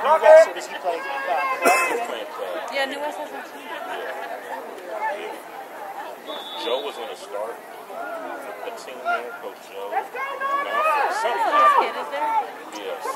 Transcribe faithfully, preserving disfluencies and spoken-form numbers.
New West, or does he play club? He's playing club. Yeah, New West has that too. Yeah. Joe was going to start the team there, Coach Joe. Now, something This kid is there? Yes.